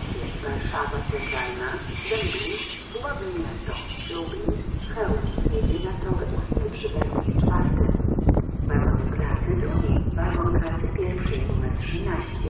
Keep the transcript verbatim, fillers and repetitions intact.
Warszawa Centralna, Dęblin, Puławy Miasto, Lublin, Chełm, jedzie na tor ustny przy Berlinie czwartym. Wagon klasy drugiej, wagon klasy pierwszej numer trzynaście.